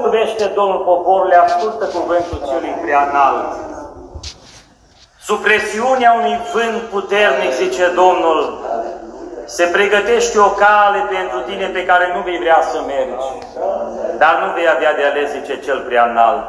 vorbește Domnul poporului, ascultă cuvântul celui preanalt. Sub presiunea unui vânt puternic, zice Domnul, se pregătește o cale pentru tine pe care nu vei vrea să mergi, dar nu vei avea de ales, zice cel preanalt.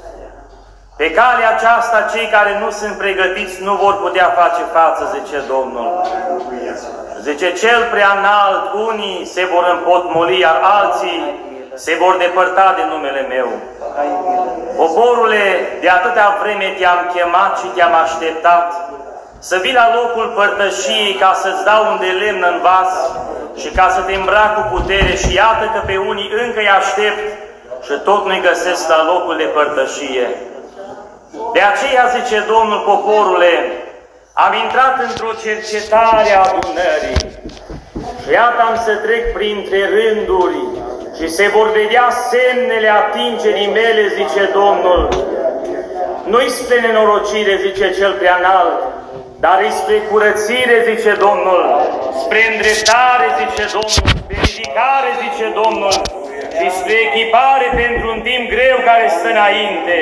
Pe calea aceasta, cei care nu sunt pregătiți nu vor putea face față, zice Domnul. Zice cel preanalt, unii se vor împotmoli, iar alții se vor depărta de numele meu. Poporule, de atâta vreme te-am chemat și te-am așteptat să vii la locul părtășiei ca să-ți dau un de lemn în vas și ca să te îmbrac cu putere, și iată că pe unii încă îi aștept și tot nu-i găsesc la locul de părtășie. De aceea, zice Domnul, poporule, am intrat într-o cercetare a adunării și iată am să trec printre rânduri și se vor vedea semnele atingerii mele, zice Domnul. Nu-i spre nenorocire, zice cel preanalt, dar îi spre curățire, zice Domnul, spre îndreptare, zice Domnul, spre ridicare, zice Domnul, și spre echipare pentru un timp greu care stă înainte.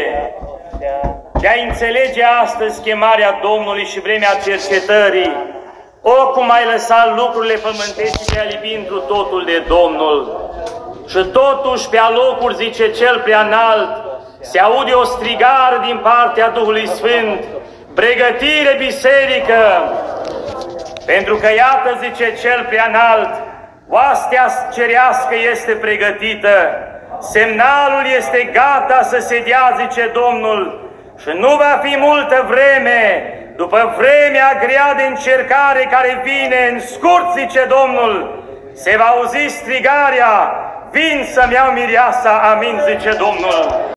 De a înțelege astăzi chemarea Domnului și vremea cercetării, oricum ai lăsat lucrurile pământești și te-a libi întru totul de Domnul. Și totuși pe alocuri, zice cel preanalt, se aude o strigare din partea Duhului Sfânt: pregătire, biserică! Pentru că iată, zice cel preanalt, oastea cerească este pregătită, semnalul este gata să se dea, zice Domnul, și nu va fi multă vreme, după vremea grea de încercare care vine, în scurt, zice Domnul, se va auzi strigarea: vin să-mi iau mireasa, amin, zice Domnul.